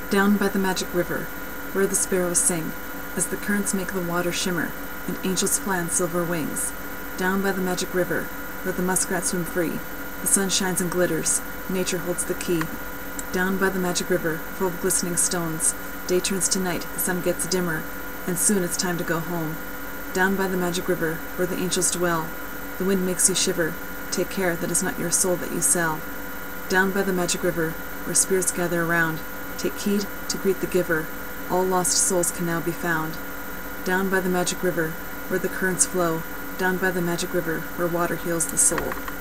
Down by the magic river, where the sparrows sing, as the currents make the water shimmer, and angels fly on silver wings. Down by the magic river, where the muskrats swim free, the sun shines and glitters, nature holds the key. Down by the magic river, full of glistening stones, day turns to night, the sun gets dimmer, and soon it's time to go home. Down by the magic river, where the angels dwell, the wind makes you shiver, take care that it's not your soul that you sell. Down by the magic river, where spirits gather around, take heed to greet the giver, all lost souls can now be found. Down by the magic river, where the currents flow, down by the magic river, where water heals the soul.